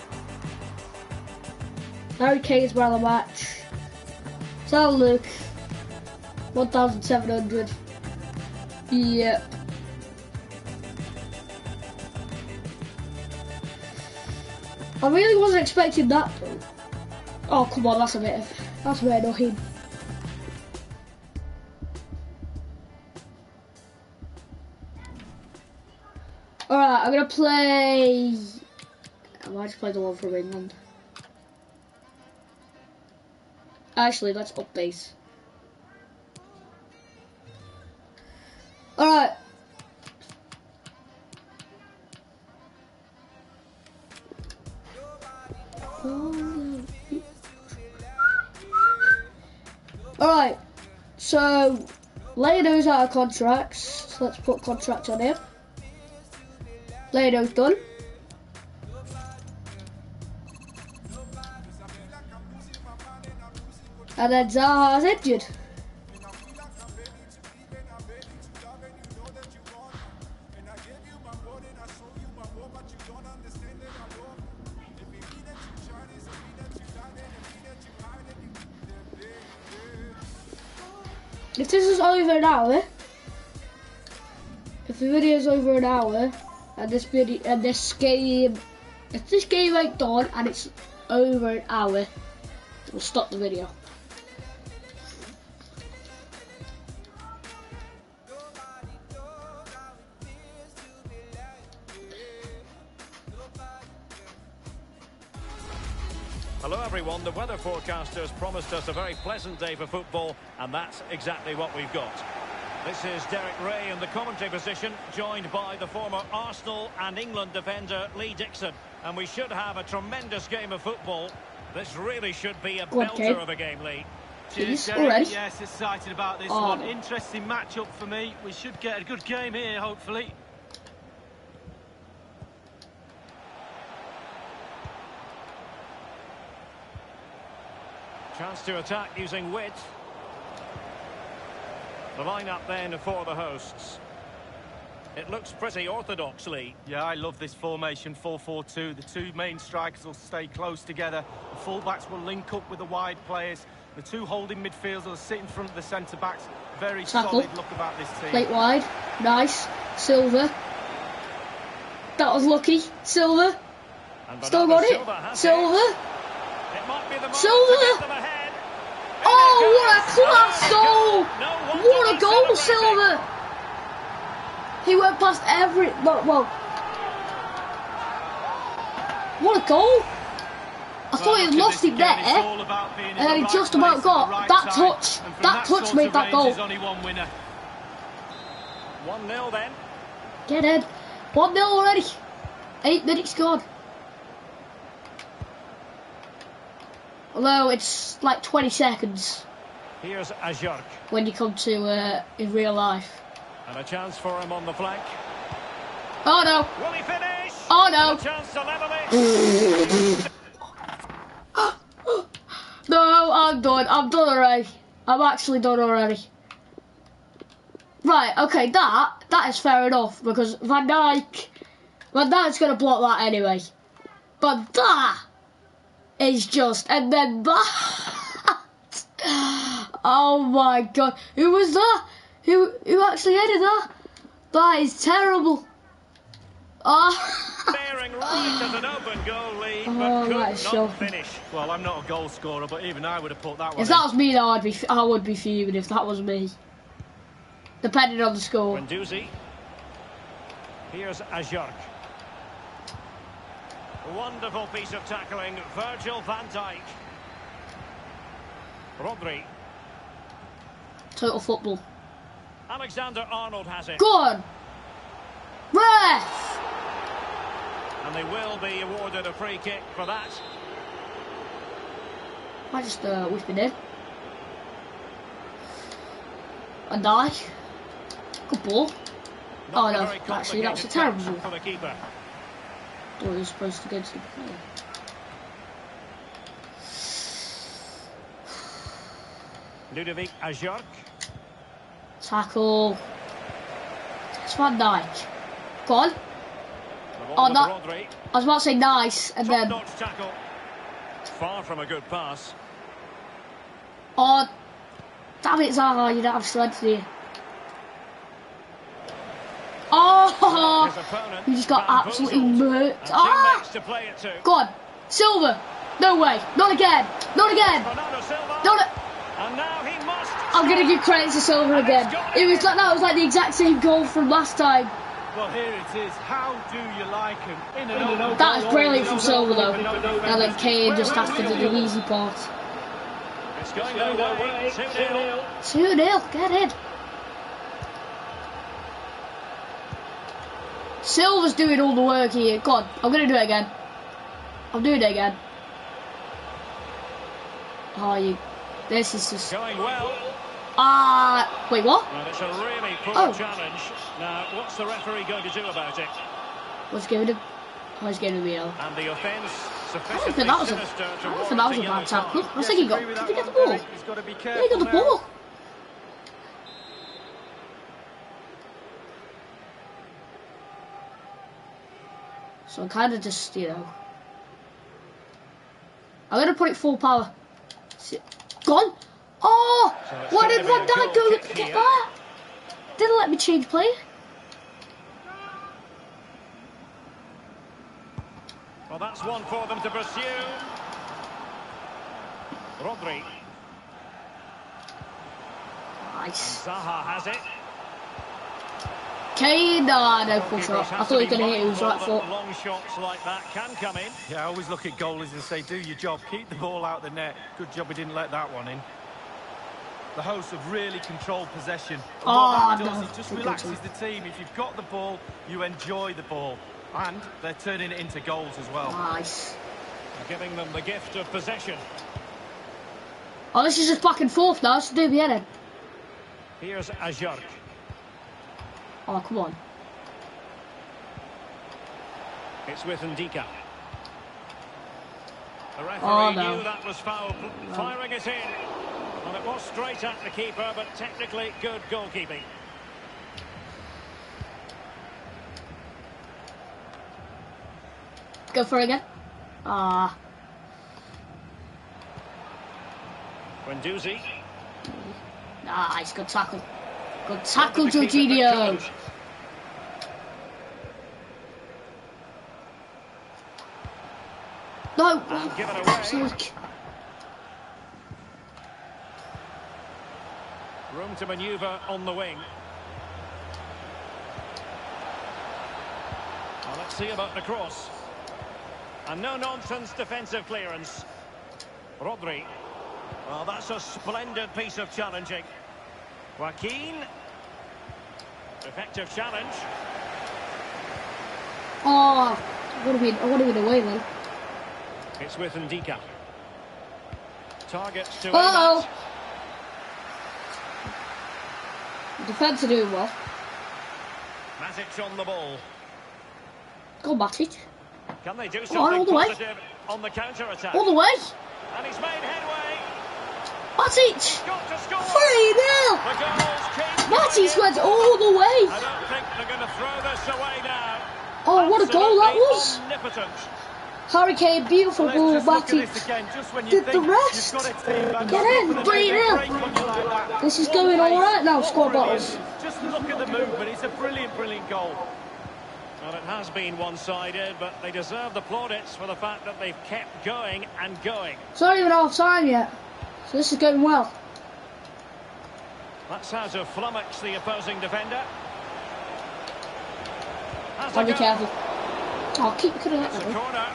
Harry Kane's man of the match. So look. one thousand seven hundred. Yep. I really wasn't expecting that though. Oh come on, that's a bit of, that's a bit annoying. Alright, I'm gonna play. I might just play the one from England. Actually, let's update. Alright. Alright. So, Leo's out of contracts. So let's put contract on him. Leo's done. And then Zaha's injured. If this is over an hour, if the video is over an hour, and this video and this game, if this game ain't done and it's over an hour, we'll stop the video. Hello everyone, the weather forecasters promised us a very pleasant day for football, and that's exactly what we've got. This is Derek Ray in the commentary position, joined by the former Arsenal and England defender Lee Dixon. And we should have a tremendous game of football. This really should be a belter Okay. of a game, Lee. Cheers, Derek, already. yes, excited about this Oh. one. Interesting matchup for me. We should get a good game here, hopefully. Chance to attack using width. The line-up then for the hosts. It looks pretty orthodox, Lee. Yeah, I love this formation, four four two. The two main strikers will stay close together. The full-backs will link up with the wide players. The two holding midfielders will sit in front of the centre-backs. Very Tackle. solid look about this team. Plate wide. Nice. Silver. That was lucky. Silver. And Still Bernardo got it. Silva has Silver. it. It might be the moment Silver. to get them ahead. Oh, what a class goal! What a goal, Silver! He went past every... Well, what a goal! I thought he had lost it there, and then he just about got that touch. That touch made that goal. one nil then. Get in. one nil already. Eight minutes gone. Although it's like twenty seconds. Here's Ajork. When you come to uh, in real life. And a chance for him on the flank. Oh no. Will he finish? Oh no. And a chance to level it. No, I'm done. I'm done already. I'm actually done already. Right, okay, that that is fair enough because Van Dijk, Van Dijk's gonna block that anyway. But that is just, and then that. Oh my god, who was that? Who who actually headed that? That is terrible. Oh. Bearing right as an open goal lead, Oh, but could that is not shocking. finish. Well, I'm not a goal scorer, but even I would have put that one If in. that was me, though, I'd be I would be fuming if that was me. Depending on the score. Guendouzi. Here's Ajork. Wonderful piece of tackling, Virgil van Dijk. Rodri. Total football. Alexander Arnold has it. Go on. Ref. And they will be awarded a free kick for that. I just uh, whip it in. Van Dijk. Good ball. Not Oh a no, very actually that was a complicated terrible catch ball. for the keeper. Thought he was supposed to go to. Ludovic Ajork. Tackle. It's Van Dijk. Go on. The ball Oh, with no. Rodri. I was about to say nice, and then Top-notch tackle. Far from a good pass. oh, damn it, Zaha, you don't have strength here. Oh, His opponent, you just got bamboozled. absolutely murked. And Ah, teammates to play it to. go on, Silver. No way, not again, not again. Bernardo Silva. Not a And now he must. I'm gonna give credit to Silver again. It was like that was like the exact same goal from last time. Well, here it is. How do you like him? In and over. That was brilliant from Silver though. And then Kane just has to do the easy part. It's going their way. two nil. two nil, get in. Silver's doing all the work here. Go on, I'm gonna do it again. I'm doing it again. Oh, you. This is just. Going well. Ah, uh, wait, what? And it's a really poor Oh. challenge. Now, what's the referee going to do about it? What's giving him? Oh, he's giving him a yellow. And the offence I don't sufficiently think that was a. sinister I to don't warrant think that was a yellow bad tackle. card. I was thinking he got. Agree with Did he that get the one, ball? Derek. He's got to be Yeah, he careful got the now. ball. So I'm kind of just, you know. I'm gonna put it full power. See- Gone. Oh, So it's why going did to be Van a Dijk goal go kick to get here. that? Didn't let me change play. Well, that's one for them to pursue. Rodri. Nice. Zaha has it. Kane, ah, no full Goalkeepers shot. have I to thought he was be gonna hit it with his right mindful foot. that long shots like that can come in. Yeah, I always look at goalies and say, do your job, keep the ball out the net. Good job he didn't let that one in. The hosts have really controlled possession. And Oh, what that does, no. it just Good relaxes goal. the team. If you've got the ball, you enjoy the ball. And they're turning it into goals as well. Nice. Giving them the gift of possession. Oh, this is just back and forth now. It's do the heading. Here's Ajork. Oh, come on. It's with Ndika. The referee Oh, no. knew that was foul, firing it in. And it was straight at the keeper, but technically good goalkeeping. Go for it again. Ah. Guendouzi. Nice. Good tackle. Good tackle, Wanted to keep it, but Jorginho. couldn't. No. And given away. Absolute. Room to manoeuvre on the wing. Well, let's see about the cross. And no-nonsense defensive clearance. Rodri. Well, that's a splendid piece of challenging. Joaquin. Effective challenge. Oh, I would have been, I would have been away then. It's with Ndika. Targets to aim Uh-oh. at. The defence are doing well. Matic on the ball. Go Matic. Can they do on, something all the way. positive on the counter-attack? All the way. And he's made headway. Matic. Got to score. three nil. The goals keep Matic going went in. all the way. I don't think they're going to throw this away now. Oh, what a goal that was. Omnipotent. Harry Kane, beautiful Let's goal. just look at Matic this again, just when you did think the rest. you've got a team back, Get you've in, got three a nil. break on you like that. This is What going pace, all right now, what squad brilliant. battles. Just look at the movement. It's a brilliant, brilliant goal. Well, it has been one-sided, but they deserve the plaudits for the fact that they've kept going and going. It's not even half time yet, so this is going well. That's how to flummox the opposing defender. Has Gotta a be go. careful. Oh, keep could have It's let a that. corner.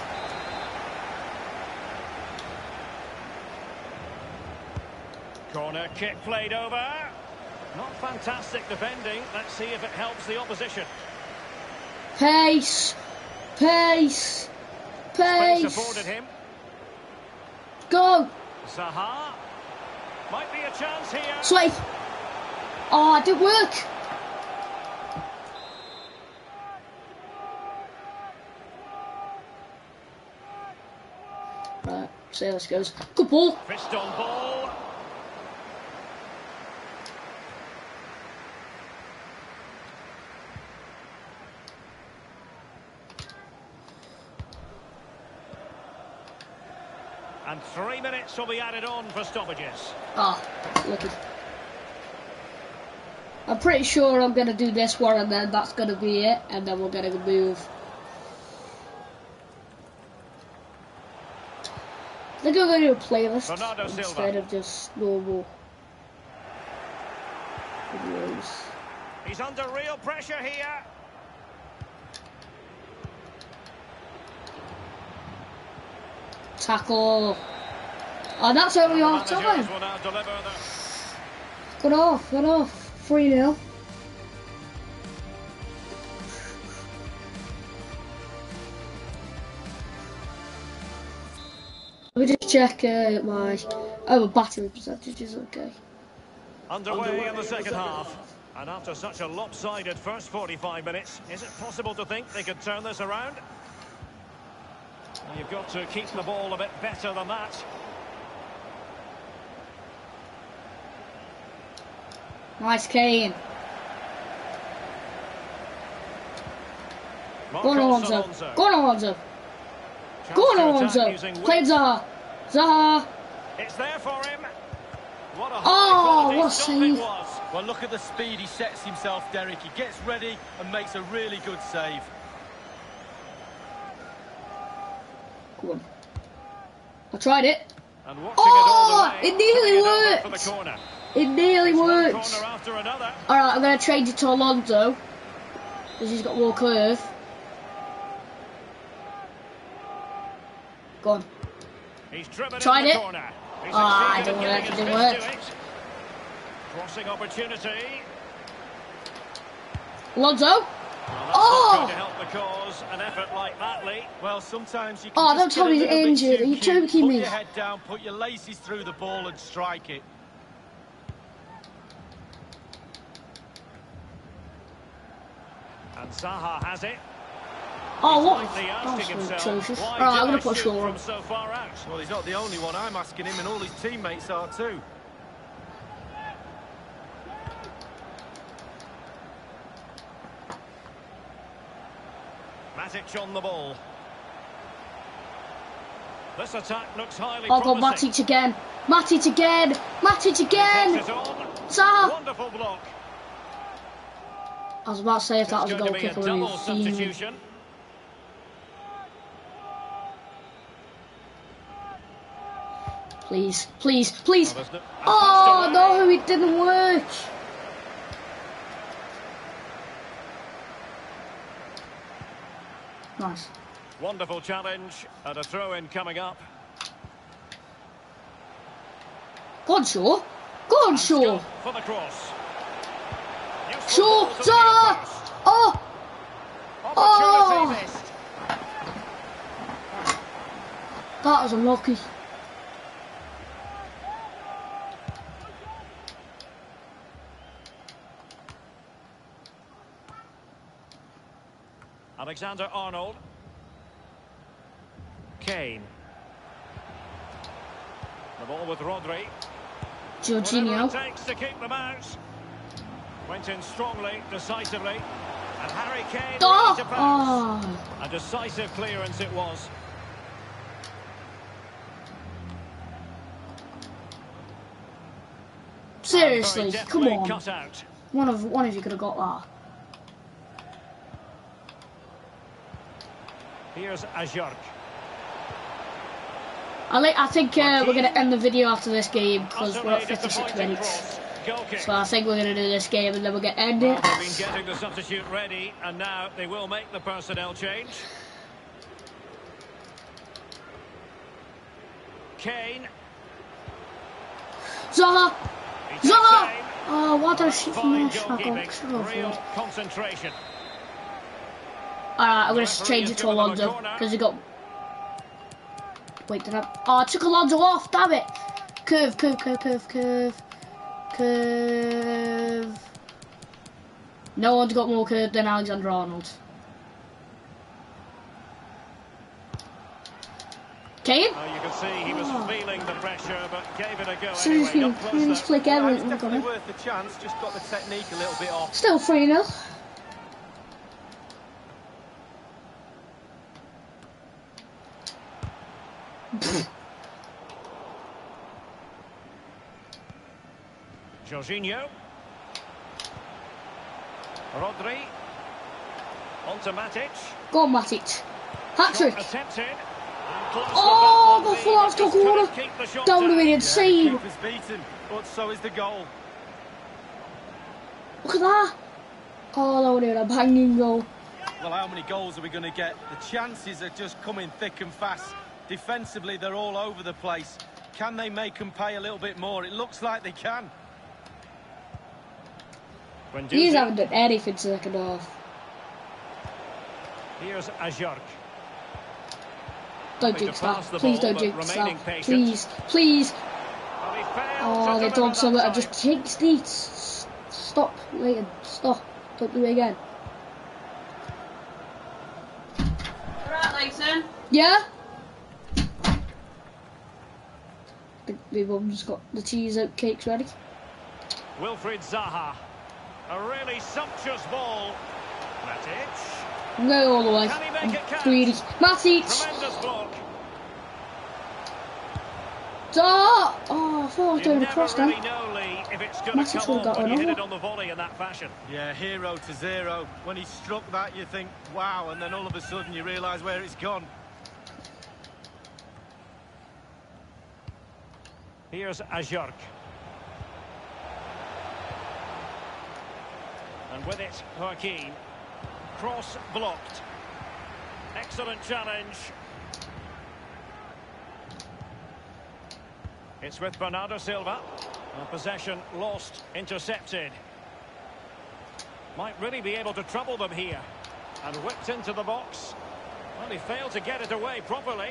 Corner kick played over. Not fantastic defending. Let's see if it helps the opposition. Pace, pace, Space pace. afforded him. Go, Zaha. Might be a chance here. sweep. Oh, it didn't work. Right, see how this goes. Good ball. Fist on ball. And three minutes will be added on for stoppages. Ah, lucky. I'm pretty sure I'm going to do this one and then that's going to be it. And then we're going to move. I think I'm going to do a playlist Bernardo instead Silva. of just normal videos. He's under real pressure here. Tackle. Oh, that's only half The time. managers will now deliver the Good off, good off. three nil. Let me just check uh, my... Oh, battery percentage is okay. underway in the second half. And after such a lopsided first forty-five minutes, is it possible to think they could turn this around? Well, you've got to keep the ball a bit better than that. Nice Kane. Go on, Marcos Alonso. Go on, Alonso. Chance Go on, to Alonso. attack using Play width. Zaha. Zaha. It's there for him. What a high Oh, quality what a stop it save. was. Well, look at the speed he sets himself, Derek. He gets ready and makes a really good save. Go on. I tried it. And watching Oh, it all the way, it nearly turning it over worked. for the corner. It nearly It's one worked. corner after another. Alright, I'm going to change it to Alonso. Because he's got more curve. Go on. He's driven Tried in the it. corner. He's Ah, it succeeded didn't in work, getting it his didn't fist work. to it. Crossing opportunity. Alonso. Well, that's Oh! not going to help the cause, an effort like that, Lee. Well, sometimes you can Oh, just don't tell get a me he's little bit injured. too Are you cute. joking Put me? your head down, put your laces through the ball and strike it. And Zaha has it. Oh, what? Slightly That asking was himself, atrocious. why Alright, did I'm going I to put shoot Shaw on. from so far out? Well, he's not the only one. I'm asking him, and all his teammates are too. Matic on the ball. This attack looks highly Oh, God, promising. Matic again. Matic again. Matic again. Takes it on. Zaha. Wonderful block. I was about to say if that was It's a going goal to be a kick, I would double have seen him. substitution. Please, please, please. Well, there's no- and Oh, passed away. no, it didn't work. Modric. Nice. Wonderful challenge and a throw-in coming up. Go on, Shaw. Go on, And Shaw. Scott for the cross. Useful Shaw. ball to the Zaha. near post. Oh. Opportunity Oh. missed. That was unlucky. Alexander-Arnold. Kane. The ball with Rodri. Jorginho. Whatever it takes to keep them out. Went in strongly, decisively. And Harry Kane Oh. ready to pounce. Oh. A decisive clearance it was. Seriously, And very come deftly on. cut out. One of one of you could have got that. Here's Ajork. I like. I think uh, we're gonna end the video after this game because we're at fifty-six minutes. Goal kick. So I think we're gonna do this game and then we're gonna end Well, it. they've been getting the substitute ready, and now they will make the personnel change. Kane. Zaha. He takes Zaha. aim. Oh, what a shit from Fine this! I got extra goalkeeping, for real it. concentration. Alright, I'm gonna change it to Alonso because he got. Wait, did I? Oh, I took Alonso off. Damn it! Curve, curve, curve, curve, curve, curve. No one's got more curve than Alexander Arnold. Kane? Oh, you can see he was Oh. feeling the pressure, but gave it a go Seriously, anyway. Not close cleanest though. flick Yeah, ever. it's We've got definitely it. worth the chance, just got the technique a little bit off. Still three nil. Jorginho. Rodri. On to Matic. Go on, Matic. Hat trick. Attempted. And close Oh, with the that full one, out but to just corner. couldn't keep the shot That would have been down. insane. Yeah, the keeper's beaten, but so is the goal. Look at that. Oh, that would have been a banging goal. Well, how many goals are we going to get? The chances are just coming thick and fast. Defensively, they're all over the place. Can they make them pay a little bit more? It looks like they can. When He's Duzi- haven't done anything second half. Here's Ajork. Don't Happy to jinx pass that. the Please ball, don't but jinx remaining that. patient. Please, please. Well, he failed Oh, to they've deliver done that something. I time. just jinxed it. S- Stop, Leighton. Stop. Don't do it again. Alright, Leighton. Yeah? The, the mum's got the cheese out cakes ready. Wilfried Zaha. A really sumptuous ball. Matic. I'm going all the way. Can he make I'm it count? greedy. Matic! Tremendous block. Da! Oh, I thought I was You doing a never cross really then. know, Lee, if it's going Matic to come would've got on when you hit another. it on the volley in that fashion. Yeah, hero to zero. When he struck that, you think, wow, and then all of a sudden you realise where it's gone. Here's Ajork. And with it, Joaquin. Cross blocked. Excellent challenge. It's with Bernardo Silva. And possession lost, intercepted. Might really be able to trouble them here. And whipped into the box. Well, he failed to get it away properly.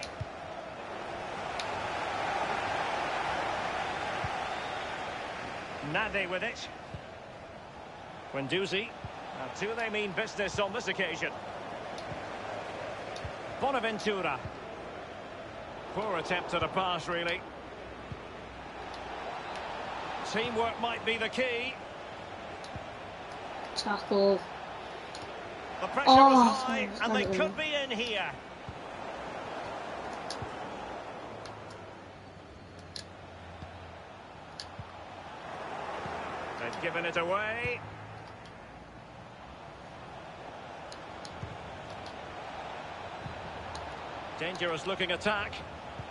Nade with it. Guendouzi. Now, do they mean business on this occasion? Bonaventura. Poor attempt at a pass, really. Teamwork might be the key. Tackle. The pressure Oh, was high, thanks, and they thank could you. be in here. They've given it away. Dangerous looking attack.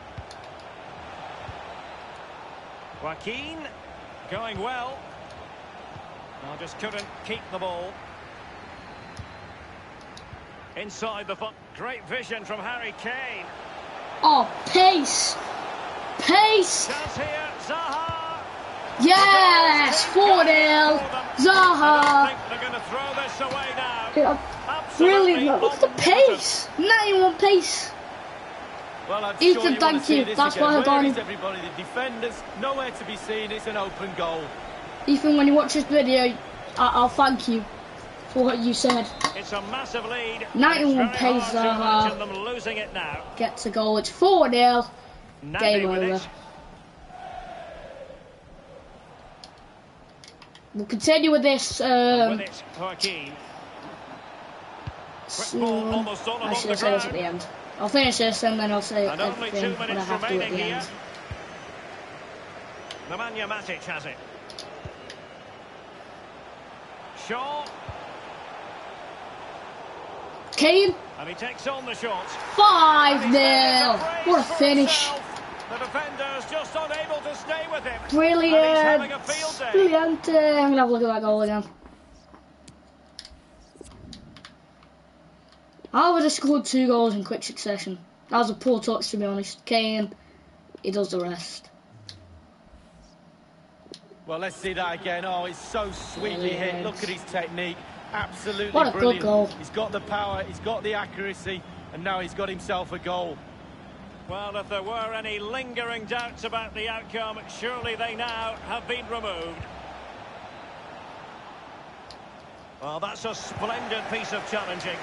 Joaquin going well. Well, just couldn't keep the ball. Inside the foot. Great vision from Harry Kane. Oh, pace! Pace! Chance here, Zaha. Yes! four nil! Zaha! I don't think they're going to throw this away now. Yeah, brilliant! Look at the pace! ninety-one pace! Well, I'm Ethan, sure you thank want to see you. this That's again. why I got Where him. is everybody? The defenders, nowhere to be seen. It's an open goal. Ethan, when you watch this video, I I'll thank you for what you said. It's a massive lead. ninety-one It's very pace, hard to Zaha. imagine them losing it now. Gets a goal. It's four nil. Nandi Game with over. it. We'll continue with this. Um, With it, Joaquin. Quick soon. ball almost all I along should the have said this at the ground. end. I'll finish this and then I'll say And only two everything what I minutes have to at remaining the here. end. Nemanja Matic has it. Shaw. Kane, And he takes on the shot. five nil. What a finish. The defender's just unable to stay with him. Brilliant. And he's having a field day. Brilliant. Uh, I'm going to have a look at that goal again. How would have scored two goals in quick succession? That was a poor touch, to be honest. Kane, he does the rest. Well, let's see that again. Oh, it's so sweetly hit. Brilliant. Look at his technique. Absolutely What a good brilliant. goal. He's got the power, he's got the accuracy, and now he's got himself a goal. Well, if there were any lingering doubts about the outcome, surely they now have been removed. Well, that's a splendid piece of challenging.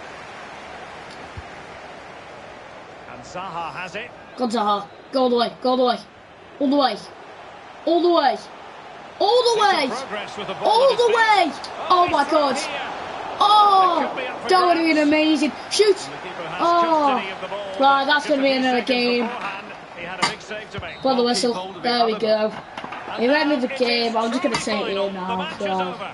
And Zaha has it. Go Zaha. Go all the way. Go all the way. All the way. All the way. All the way. Decent progress with the ball All at his the feet. way. Oh he's my through God. here. Oh, that would have been amazing. Shoot. And the keeper has Oh. custody of the ball. Right, that's going to be Just a few another seconds game. beforehand, he had a big save to make. Blow the Keep whistle. hold of it. There we go. And We've now ended the it game. is I'm just going to time say it final. here The now. match is So. over.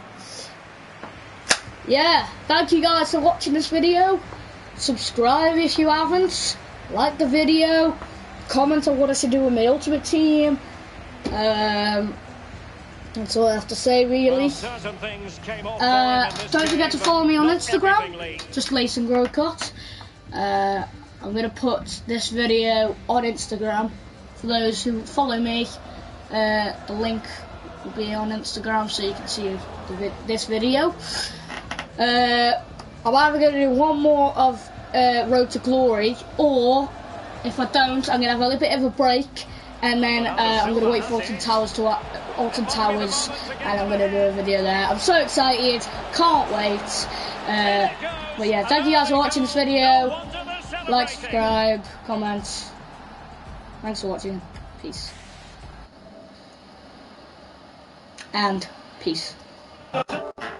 Yeah, thank you guys for watching this video. Subscribe if you haven't. Like the video. Comment on what I should do with my ultimate team. Um, that's all I have to say, really. Well, certain things came off Uh, for him in this don't forget to game, follow me on but not Instagram. everything leads. Just Lace and Grow Cut. Uh, I'm gonna put this video on Instagram for those who follow me. Uh, the link will be on Instagram so you can see the vi this video. Uh, I'm either going to do one more of uh, Road to Glory, or if I don't, I'm going to have a little bit of a break, and then uh, I'm going to wait for Alton Towers to uh, Alton Towers, and I'm going to do a video there. I'm so excited, can't wait. Uh, but yeah, thank you guys for watching this video. Like, subscribe, comment. Thanks for watching. Peace. And peace.